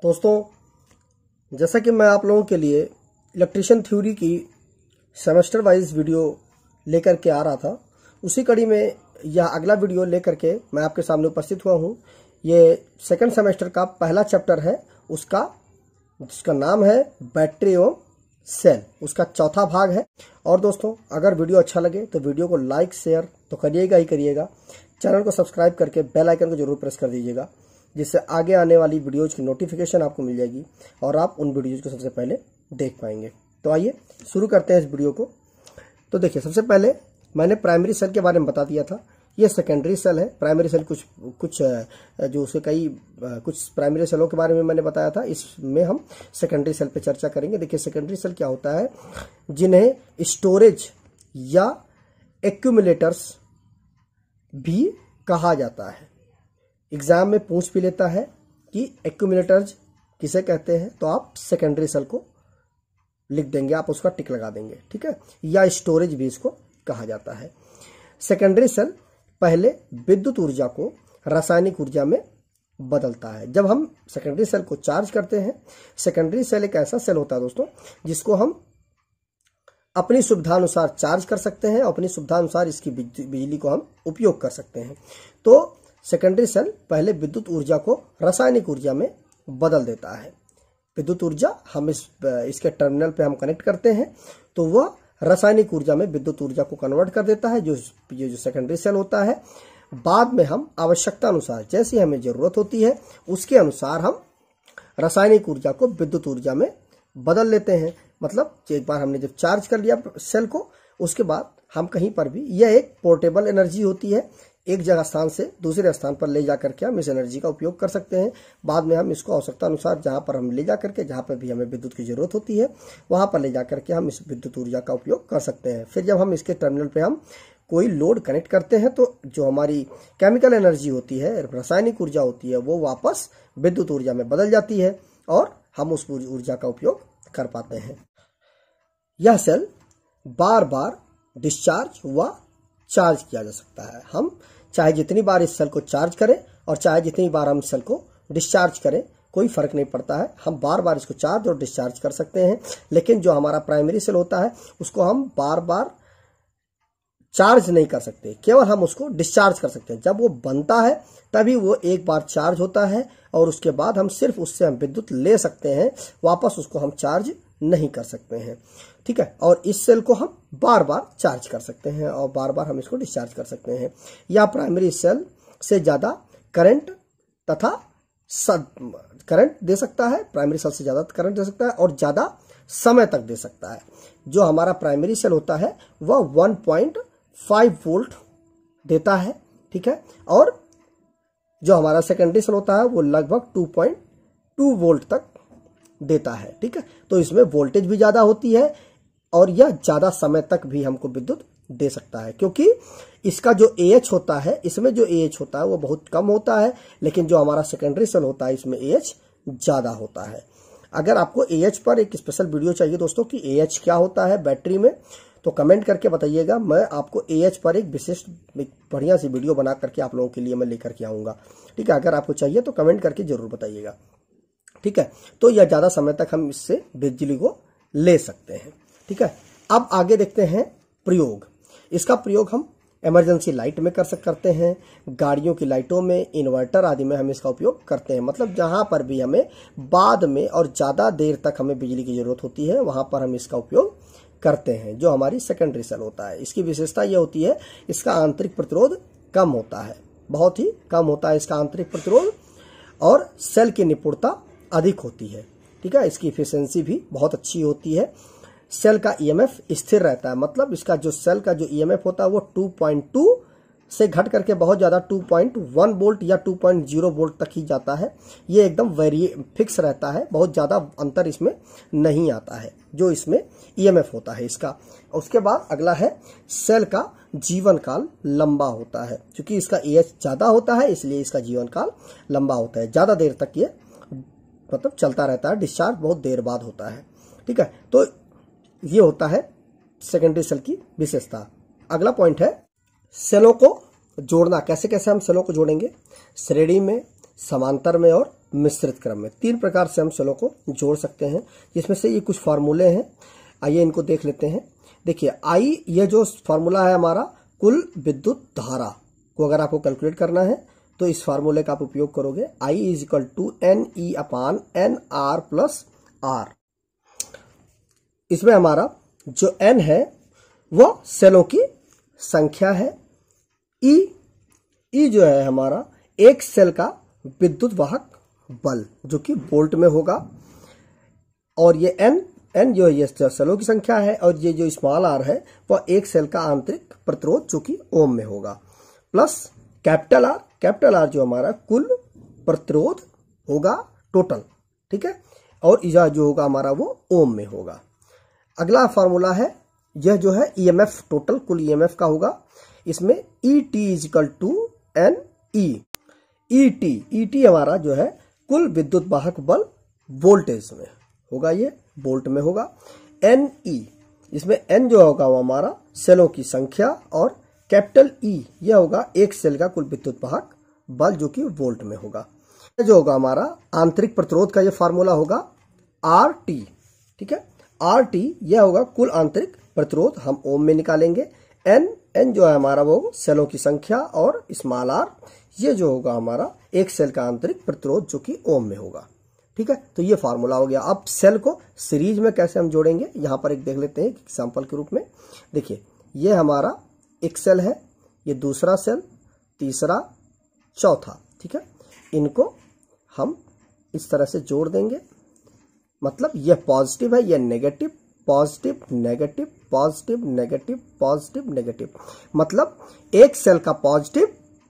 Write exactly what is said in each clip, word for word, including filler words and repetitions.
दोस्तों, जैसा कि मैं आप लोगों के लिए इलेक्ट्रिशियन थ्योरी की सेमेस्टर वाइज वीडियो लेकर के आ रहा था, उसी कड़ी में यह अगला वीडियो लेकर के मैं आपके सामने उपस्थित हुआ हूं। ये सेकंड सेमेस्टर का पहला चैप्टर है, उसका जिसका नाम है बैटरी एवं सेल, उसका चौथा भाग है। और दोस्तों, अगर वीडियो अच्छा लगे तो वीडियो को लाइक शेयर तो करिएगा ही करिएगा। चैनल को सब्सक्राइब करके बेल आइकन को जरूर प्रेस कर दीजिएगा, जिससे आगे आने वाली वीडियोज की नोटिफिकेशन आपको मिल जाएगी और आप उन वीडियोज को सबसे पहले देख पाएंगे। तो आइए शुरू करते हैं इस वीडियो को। तो देखिए, सबसे पहले मैंने प्राइमरी सेल के बारे में बता दिया था। ये सेकेंडरी सेल है। प्राइमरी सेल कुछ कुछ जो उसके कई कुछ प्राइमरी सेलों के बारे में मैंने बताया था, इसमें हम सेकेंडरी सेल पे चर्चा करेंगे। देखिए, सेकेंडरी सेल क्या होता है, जिन्हें स्टोरेज या एक्यूमुलेटर्स भी कहा जाता है। एग्जाम में पूछ भी लेता है कि एक्यूमुलेटर्स किसे कहते हैं, तो आप सेकेंडरी सेल को लिख देंगे, आप उसका टिक लगा देंगे, ठीक है। या स्टोरेज भी इसको कहा जाता है। सेकेंडरी सेल पहले विद्युत ऊर्जा को रासायनिक ऊर्जा में बदलता है। जब हम सेकेंडरी सेल को चार्ज करते हैं, सेकेंडरी सेल एक ऐसा सेल होता है दोस्तों, जिसको हम अपनी सुविधानुसार चार्ज कर सकते हैं, अपनी सुविधानुसार इसकी बिजली को हम उपयोग कर सकते हैं। तो सेकेंडरी सेल पहले विद्युत ऊर्जा को रासायनिक ऊर्जा में बदल देता है। विद्युत ऊर्जा हम इस इसके टर्मिनल पे हम कनेक्ट करते हैं, तो वह रासायनिक ऊर्जा में विद्युत ऊर्जा को कन्वर्ट कर देता है। जो ये जो सेकेंडरी सेल होता है, बाद में हम आवश्यकता अनुसार, जैसी हमें जरूरत होती है उसके अनुसार हम रासायनिक ऊर्जा को विद्युत ऊर्जा में बदल लेते हैं। मतलब एक बार हमने जब चार्ज कर लिया सेल को, उसके बाद हम कहीं पर भी, यह एक पोर्टेबल एनर्जी होती है, एक जगह स्थान से दूसरे स्थान पर ले जाकर के हम इस एनर्जी का उपयोग कर सकते हैं। बाद में हम इसको आवश्यकता अनुसार जहां पर हम ले जाकर के, जहां पर भी हमें विद्युत की जरूरत होती है, वहां पर ले जाकर के हम इस विद्युत ऊर्जा का उपयोग कर सकते हैं। फिर जब हम इसके टर्मिनल पे हम कोई लोड कनेक्ट करते हैं, तो जो हमारी केमिकल एनर्जी होती है, रासायनिक ऊर्जा होती है, वो वापस विद्युत ऊर्जा में बदल जाती है और हम उस ऊर्जा का उपयोग कर पाते हैं। यह सेल बार बार डिस्चार्ज व चार्ज किया जा सकता है। हम चाहे जितनी बार इस सेल को चार्ज करें और चाहे जितनी बार हम सेल को डिस्चार्ज करें, कोई फर्क नहीं पड़ता है। हम बार बार इसको चार्ज और डिस्चार्ज कर सकते हैं। लेकिन जो हमारा प्राइमरी सेल होता है, उसको हम बार बार चार्ज नहीं कर सकते, केवल हम उसको डिस्चार्ज कर सकते हैं। जब वो बनता है तभी वो एक बार चार्ज होता है और उसके बाद हम सिर्फ उससे हम विद्युत ले सकते हैं, वापस उसको हम चार्ज नहीं कर सकते हैं, ठीक है। और इस सेल को हम बार बार चार्ज कर सकते हैं और बार बार हम इसको डिस्चार्ज कर सकते हैं। या प्राइमरी सेल से ज्यादा करंट तथा करंट दे सकता है, प्राइमरी सेल से ज्यादा करंट दे सकता है और ज्यादा समय तक दे सकता है। जो हमारा प्राइमरी सेल होता है वह वन पॉइंट फाइव वोल्ट देता है, ठीक है। और जो हमारा सेकेंडरी सेल होता है वो लगभग टू पॉइंट टू वोल्ट तक देता है, ठीक है। तो इसमें वोल्टेज भी ज्यादा होती है और यह ज्यादा समय तक भी हमको विद्युत दे सकता है, क्योंकि इसका जो ए एच होता है, इसमें जो ए एच होता है वो बहुत कम होता है, लेकिन जो हमारा सेकेंडरी सेल होता है इसमें ए एच ज्यादा होता है। अगर आपको ए एच पर एक स्पेशल वीडियो चाहिए दोस्तों कि ए एच क्या होता है बैटरी में, तो कमेंट करके बताइएगा। मैं आपको ए एच पर एक विशिष्ट बढ़िया सी वीडियो बना करके आप लोगों के लिए मैं लेकर के आऊंगा, ठीक है। अगर आपको चाहिए तो कमेंट करके जरूर बताइएगा, ठीक है। तो यह ज्यादा समय तक हम इससे बिजली को ले सकते हैं, ठीक है। अब आगे देखते हैं प्रयोग। इसका प्रयोग हम इमरजेंसी लाइट में कर सकते हैं, गाड़ियों की लाइटों में, इन्वर्टर आदि में हम इसका उपयोग करते हैं। मतलब जहां पर भी हमें बाद में और ज्यादा देर तक हमें बिजली की जरूरत होती है, वहां पर हम इसका उपयोग करते हैं। जो हमारी सेकेंडरी सेल होता है, इसकी विशेषता यह होती है, इसका आंतरिक प्रतिरोध कम होता है, बहुत ही कम होता है इसका आंतरिक प्रतिरोध, और सेल की निपुणता अधिक होती है, ठीक है। इसकी इफिशियंसी भी बहुत अच्छी होती है। सेल का ई एम एफ स्थिर रहता है, मतलब इसका जो सेल का जो ई एम एफ होता है वो टू पॉइंट टू से घट करके बहुत ज्यादा टू पॉइंट वन वोल्ट या टू पॉइंट ज़ीरो वोल्ट तक ही जाता है। ये एकदम वेरी फिक्स रहता है, बहुत ज्यादा अंतर इसमें नहीं आता है जो इसमें ई एम एफ होता है इसका। उसके बाद अगला है, सेल का जीवन काल लंबा होता है। क्योंकि इसका ए एच ज्यादा होता है, इसलिए इसका जीवन काल लंबा होता है, ज्यादा देर तक ये मतलब चलता रहता है, डिस्चार्ज बहुत देर बाद होता है, ठीक है। तो ये होता है सेकेंडरी सेल की विशेषता। अगला पॉइंट है सेलों को जोड़ना। कैसे कैसे हम सेलों को जोड़ेंगे, श्रेणी में, समांतर में और मिश्रित क्रम में। तीन प्रकार से हम सेलों को जोड़ सकते हैं, जिसमें से ये कुछ फार्मूले हैं। आइए इनको देख लेते हैं। देखिए आई, ये जो फार्मूला है हमारा कुल विद्युत धारा को अगर आपको कैलकुलेट करना है तो इस फार्मूले का आप उपयोग करोगे। I is equal to N E upon N R plus R. इसमें हमारा जो एन है वो सेलों की संख्या है। ई ई जो है हमारा एक सेल का विद्युत वाहक बल जो कि वोल्ट में होगा, और ये एन एन जो है ये सेलों की संख्या है, और ये जो स्मॉल आर है वह एक सेल का आंतरिक प्रतिरोध जो कि ओम में होगा, plus capital R. Capital R जो हमारा कुल प्रतिरोध होगा टोटल, ठीक है, और यह जो होगा हमारा वो ओम में होगा। अगला फार्मूला है, यह जो है ईएमएफ, टोटल कुल ईएमएफ का होगा। इसमें E T is equal to N E. E T E T हमारा जो है कुल विद्युत वाहक बल वोल्टेज में होगा, ये वोल्ट में होगा। एन ई, इसमें एन जो होगा वो हमारा सेलों की संख्या, और कैपिटल ई यह होगा एक सेल का कुल विद्युत वाहक बल जो कि वोल्ट में होगा। यह जो होगा हमारा आंतरिक प्रतिरोध का ये फार्मूला होगा आर टी, ठीक है। आर टी यह होगा कुल आंतरिक प्रतिरोध, हम ओम में निकालेंगे। एन एन जो है हमारा वो सेलों की संख्या, और स्मॉल आर ये जो होगा हमारा एक सेल का आंतरिक प्रतिरोध जो कि ओम में होगा, ठीक है। तो ये फार्मूला हो गया। अब सेल को सीरीज में कैसे हम जोड़ेंगे, यहां पर एक देख लेते हैं एग्जांपल के रूप में। देखिए ये हमारा एक सेल है, ये दूसरा सेल, तीसरा, चौथा, ठीक है। इनको हम इस तरह से जोड़ देंगे, मतलब यह पॉजिटिव है, यह negative, positive negative, positive negative, positive negative, मतलब एक सेल का पॉजिटिव,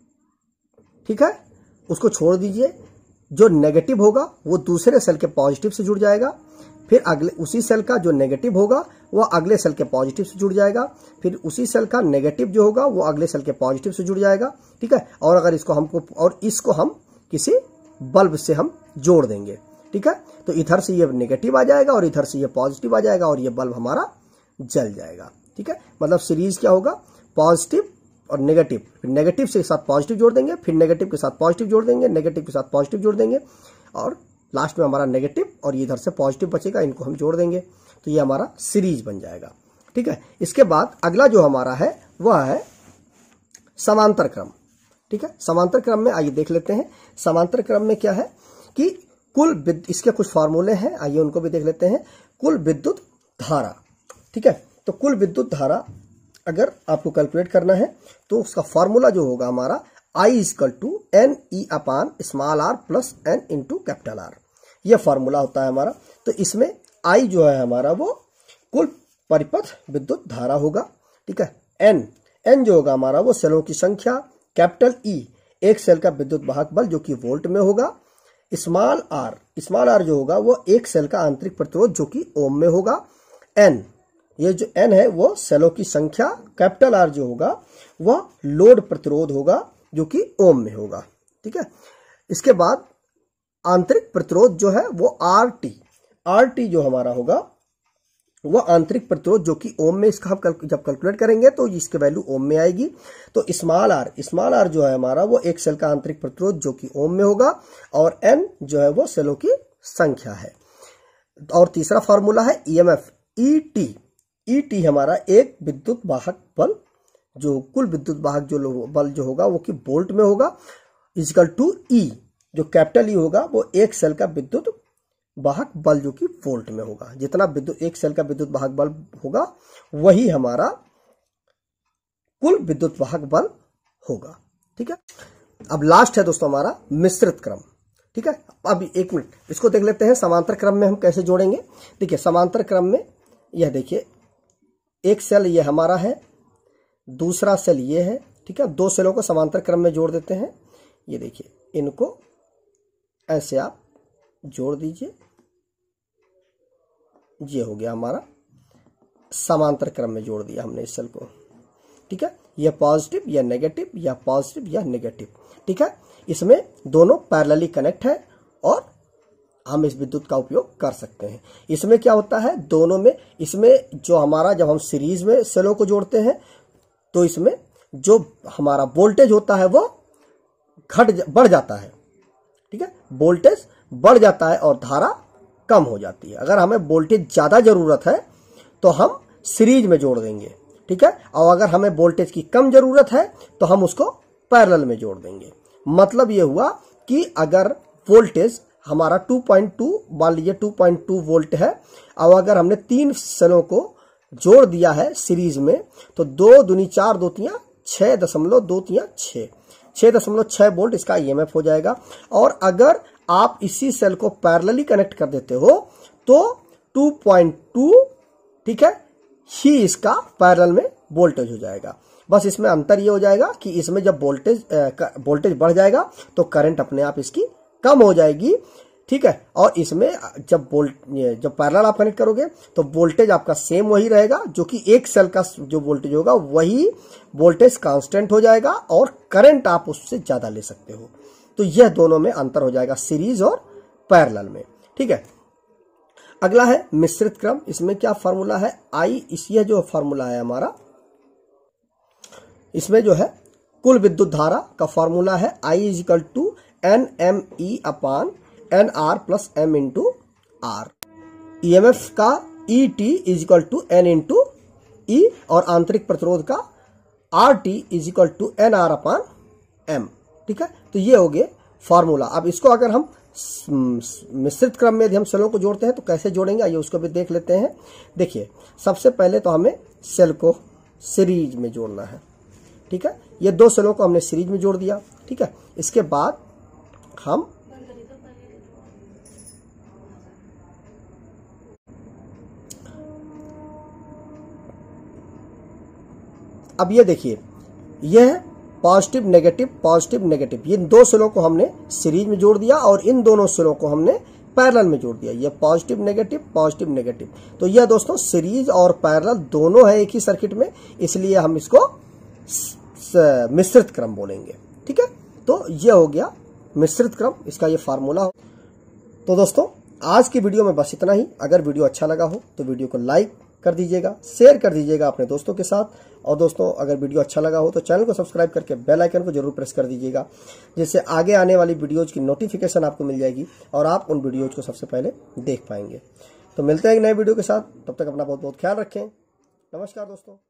ठीक है, उसको छोड़ दीजिए। जो नेगेटिव होगा वो दूसरे सेल के पॉजिटिव से जुड़ जाएगा, फिर अगले उसी सेल का जो नेगेटिव होगा वो अगले सेल के पॉजिटिव से जुड़ जाएगा, फिर उसी सेल का नेगेटिव जो होगा वो अगले सेल के पॉजिटिव से जुड़ जाएगा, ठीक है। और अगर इसको हमको और इसको हम किसी बल्ब से हम जोड़ देंगे, ठीक है, तो इधर से ये नेगेटिव आ जाएगा और इधर से ये पॉजिटिव आ जाएगा, और ये बल्ब हमारा जल जाएगा, ठीक है। मतलब सीरीज क्या होगा, पॉजिटिव और नेगेटिव, फिर नेगेटिव से साथ पॉजिटिव जोड़ देंगे, फिर नेगेटिव के साथ पॉजिटिव जोड़ देंगे, नेगेटिव के साथ पॉजिटिव जोड़ देंगे, और लास्ट में हमारा नेगेटिव और इधर से पॉजिटिव बचेगा, इनको हम जोड़ देंगे, तो ये हमारा सीरीज बन जाएगा, ठीक है। इसके बाद अगला जो हमारा है वह है समांतर क्रम, ठीक है। समांतर क्रम में आइए देख लेते हैं। समांतर क्रम में क्या है कि कुल, इसके कुछ फार्मूले हैं, आइए उनको भी देख लेते हैं। कुल विद्युत धारा, ठीक है, तो कुल विद्युत धारा अगर आपको कैलकुलेट करना है तो उसका फॉर्मूला जो होगा हमारा I equal to N E upon small R plus N into capital R, यह फॉर्मूला होता है हमारा। तो इसमें आई जो है हमारा वो कुल परिपथ विद्युत धारा होगा, ठीक है। एन एन जो होगा हमारा वो सेलों की संख्या, कैपिटल ई एक सेल का विद्युत वाहक बल जो कि वोल्ट में होगा, स्मॉल आर स्मॉल आर जो होगा वो एक सेल का आंतरिक प्रतिरोध जो कि ओम में होगा, एन ये जो एन है वो सेलों की संख्या, कैपिटल आर जो होगा वह लोड प्रतिरोध होगा जो कि ओम में होगा, ठीक है। इसके बाद आंतरिक प्रतिरोध जो है वो आर टी आर टी जो हमारा होगा वह आंतरिक प्रतिरोध जो कि ओम में, इसका हम जब कैलकुलेट करेंगे तो इसके वैल्यू ओम में आएगी। तो स्मॉल आर स्मॉल आर जो है हमारा वो एक सेल का आंतरिक प्रतिरोध जो कि ओम में होगा, और एन जो है वो सेलों की संख्या है। और तीसरा फॉर्मूला है EMF, E T E T हमारा एक विद्युत वाहक बल, जो कुल विद्युत वाहक जो बल जो होगा वो कि वोल्ट में होगा, इक्वल टू ई जो कैपिटल ई होगा वो एक सेल का विद्युत वाहक बल जो कि वोल्ट में होगा। जितना विद्युत एक सेल का विद्युत वाहक बल होगा वही हमारा कुल विद्युत वाहक बल होगा, ठीक है। अब लास्ट है दोस्तों हमारा मिश्रित क्रम, ठीक है। अब एक मिनट इसको देख लेते हैं समांतर क्रम में हम कैसे जोड़ेंगे। देखिए समांतर क्रम में यह देखिए एक सेल ये हमारा है, दूसरा सेल ये है, ठीक है। दो सेलों को समांतर क्रम में जोड़ देते हैं। ये देखिए इनको ऐसे आप जोड़ दीजिए, ये हो गया हमारा समांतर क्रम में जोड़ दिया हमने इस सेल को, ठीक है। यह पॉजिटिव या नेगेटिव या पॉजिटिव या नेगेटिव, ठीक है। इसमें दोनों पैरेलली कनेक्ट है और हम इस विद्युत का उपयोग कर सकते हैं। इसमें क्या होता है दोनों में, इसमें जो हमारा जब हम सीरीज में सेलों को जोड़ते हैं तो इसमें जो हमारा वोल्टेज होता है वो घट बढ़ जाता है, ठीक है, वोल्टेज बढ़ जाता है और धारा कम हो जाती है। अगर हमें वोल्टेज ज्यादा जरूरत है तो हम सीरीज में जोड़ देंगे, ठीक है, और अगर हमें वोल्टेज की कम जरूरत है तो हम उसको पैरेलल में जोड़ देंगे। मतलब ये हुआ कि अगर वोल्टेज हमारा टू पॉइंट टू मान लीजिए टू पॉइंट टू वोल्ट है, और अगर हमने तीन सेलों को जोड़ दिया है सीरीज में तो दो दूनी चार दो तियां छह दशमलव दो तियां छह छह दशमलव छह वोल्ट इसका ईएमएफ हो जाएगा। और अगर आप इसी सेल को पैरेलली कनेक्ट कर देते हो तो टू पॉइंट टू, ठीक है, ही इसका पैरेलल में वोल्टेज हो जाएगा। बस इसमें अंतर ये हो जाएगा कि इसमें जब वोल्टेज वोल्टेज बढ़ जाएगा तो करंट अपने आप इसकी कम हो जाएगी, ठीक है, और इसमें जब वोल्ट जब पैरेलल आप कनेक्ट करोगे तो वोल्टेज आपका सेम वही रहेगा, जो कि एक सेल का जो वोल्टेज होगा वही वोल्टेज कांस्टेंट हो जाएगा और करंट आप उससे ज्यादा ले सकते हो। तो यह दोनों में अंतर हो जाएगा सीरीज और पैरेलल में, ठीक है। अगला है मिश्रित क्रम। इसमें क्या फार्मूला है, आई, इस ये जो फार्मूला है हमारा, इसमें जो है कुल विद्युत धारा का फार्मूला है I is equal to N M E upon N R plus M into R. EMF का E T is equal to N into E और आंतरिक प्रतिरोध का R T is equal to N R upon M, ठीक है। तो ये हो गए फार्मूला। अब इसको अगर हम मिश्रित क्रम में यदि हम सेलों को जोड़ते हैं तो कैसे जोड़ेंगे, आइए उसको भी देख लेते हैं। देखिए, सबसे पहले तो हमें सेल को सीरीज में जोड़ना है, ठीक है। ये दो सेलों को हमने सीरीज में जोड़ दिया, ठीक है। इसके बाद हम अब ये देखिए, यह है पॉजिटिव नेगेटिव पॉजिटिव नेगेटिव, ये दो सेलों को हमने सीरीज में जोड़ दिया और इन दोनों सेलों को हमने पैरेलल में जोड़ दिया। ये पॉजिटिव नेगेटिव पॉजिटिव नेगेटिव। तो यह दोस्तों सीरीज और पैरेलल दोनों है एक ही सर्किट में, इसलिए हम इसको मिश्रित क्रम बोलेंगे, ठीक है। तो यह हो गया मिश्रित क्रम, इसका ये फार्मूला हो। तो दोस्तों आज की वीडियो में बस इतना ही। अगर वीडियो अच्छा लगा हो तो वीडियो को लाइक कर दीजिएगा, शेयर कर दीजिएगा अपने दोस्तों के साथ, और दोस्तों अगर वीडियो अच्छा लगा हो तो चैनल को सब्सक्राइब करके बेल आइकन को जरूर प्रेस कर दीजिएगा, जिससे आगे आने वाली वीडियोज की नोटिफिकेशन आपको मिल जाएगी और आप उन वीडियोज को सबसे पहले देख पाएंगे। तो मिलते हैं एक नए वीडियो के साथ, तब तक अपना बहुत बहुत ख्याल रखें। नमस्कार दोस्तों।